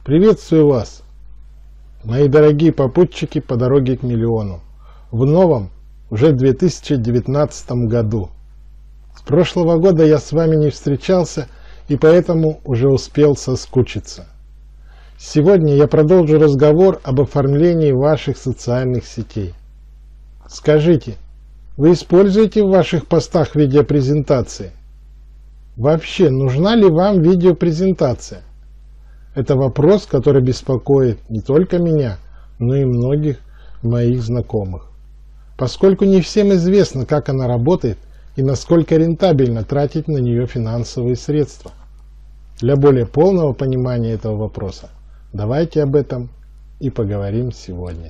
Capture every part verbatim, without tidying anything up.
Приветствую вас, мои дорогие попутчики по дороге к миллиону, в новом, уже две тысячи девятнадцатом году. С прошлого года я с вами не встречался и поэтому уже успел соскучиться. Сегодня я продолжу разговор об оформлении ваших социальных сетей. Скажите, вы используете в ваших постах видеопрезентации? Вообще, нужна ли вам видеопрезентация? Это вопрос, который беспокоит не только меня, но и многих моих знакомых. Поскольку не всем известно, как она работает и насколько рентабельно тратить на нее финансовые средства. Для более полного понимания этого вопроса давайте об этом и поговорим сегодня.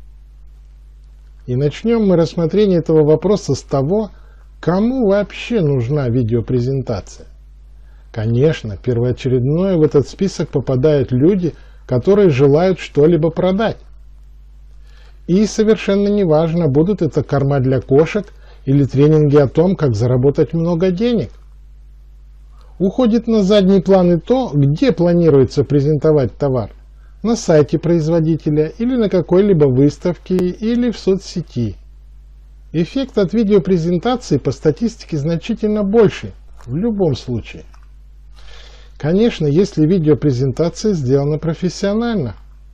И начнем мы рассмотрение этого вопроса с того, кому вообще нужна видеопрезентация. Конечно, первоочередное в этот список попадают люди, которые желают что-либо продать. И совершенно неважно, будут это корма для кошек или тренинги о том, как заработать много денег. Уходит на задний план и то, где планируется презентовать товар. На сайте производителя или на какой-либо выставке или в соцсети. Эффект от видеопрезентации по статистике значительно больше в любом случае. Конечно, если видеопрезентация сделана профессионально.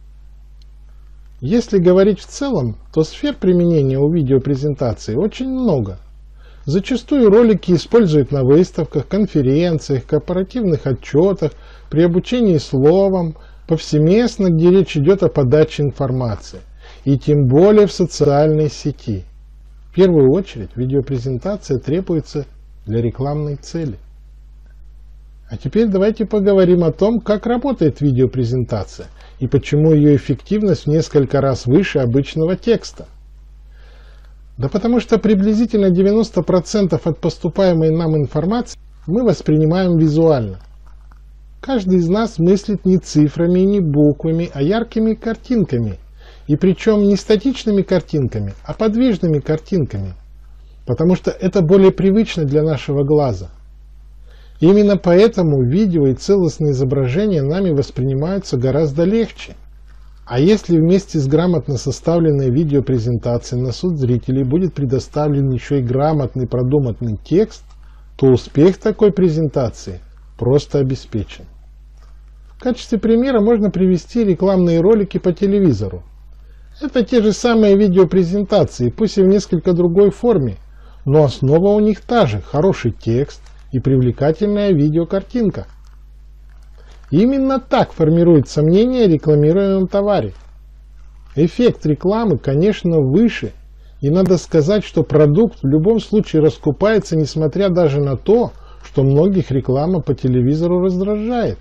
Если говорить в целом, то сфер применения у видеопрезентации очень много. Зачастую ролики используют на выставках, конференциях, корпоративных отчетах, при обучении словом, повсеместно, где речь идет о подаче информации, и тем более в социальной сети. В первую очередь видеопрезентация требуется для рекламной цели. А теперь давайте поговорим о том, как работает видеопрезентация и почему ее эффективность в несколько раз выше обычного текста. Да потому что приблизительно девяносто процентов от поступаемой нам информации мы воспринимаем визуально. Каждый из нас мыслит не цифрами и не буквами, а яркими картинками. И причем не статичными картинками, а подвижными картинками. Потому что это более привычно для нашего глаза. Именно поэтому видео и целостные изображения нами воспринимаются гораздо легче. А если вместе с грамотно составленной видеопрезентацией на суд зрителей будет предоставлен еще и грамотный продуманный текст, то успех такой презентации просто обеспечен. В качестве примера можно привести рекламные ролики по телевизору. Это те же самые видеопрезентации, пусть и в несколько другой форме, но основа у них та же – хороший текст и привлекательная видеокартинка. Именно так формируется мнение о рекламируемом товаре. Эффект рекламы, конечно, выше, и надо сказать, что продукт в любом случае раскупается, несмотря даже на то, что многих реклама по телевизору раздражает.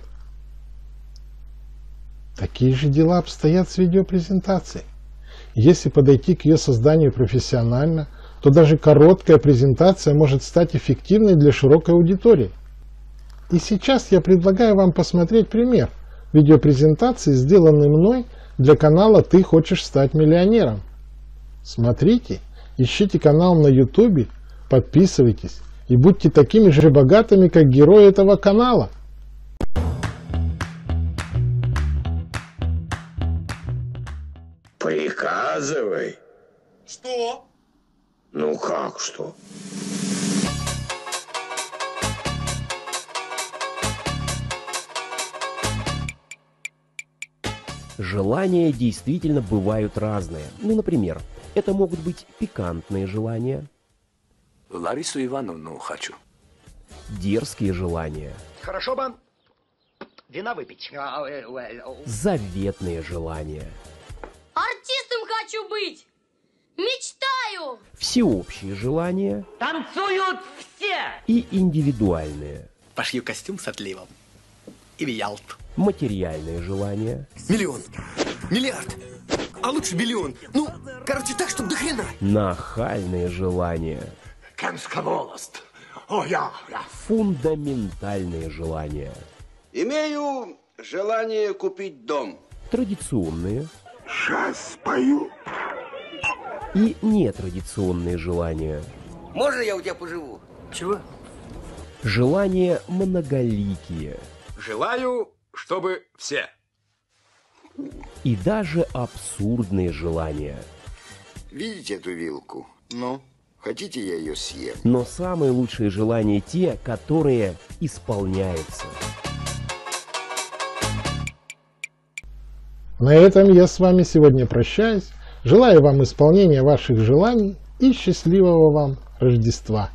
Такие же дела обстоят с видеопрезентацией. Если подойти к ее созданию профессионально, то даже короткая презентация может стать эффективной для широкой аудитории. И сейчас я предлагаю вам посмотреть пример видеопрезентации, сделанной мной для канала «Ты хочешь стать миллионером». Смотрите, ищите канал на ютубе, подписывайтесь и будьте такими же богатыми, как герои этого канала. Приказывай. Что? Ну как что? Желания действительно бывают разные. Ну, например, это могут быть пикантные желания, Ларису Ивановну хочу. дерзкие желания, Хорошо бы вина выпить. заветные желания, Артистом хочу быть! Мечтаю! всеобщие желания Танцуют все! и индивидуальные, Пошью костюм с отливом и в Ялту. материальные желания, Миллион. Миллиард. А лучше миллион. Ну, короче, так, чтобы до хрена. нахальные желания, Канскаволост. О, я, я. фундаментальные желания, Имею желание купить дом. традиционные Сейчас спою. и нетрадиционные желания, Можно я у тебя поживу? Чего? желания многоликие, Желаю, чтобы все. И даже абсурдные желания. Видите эту вилку? Ну, хотите, я ее съем? Но самые лучшие желания те, которые исполняются. На этом я с вами сегодня прощаюсь. Желаю вам исполнения ваших желаний и счастливого вам Рождества.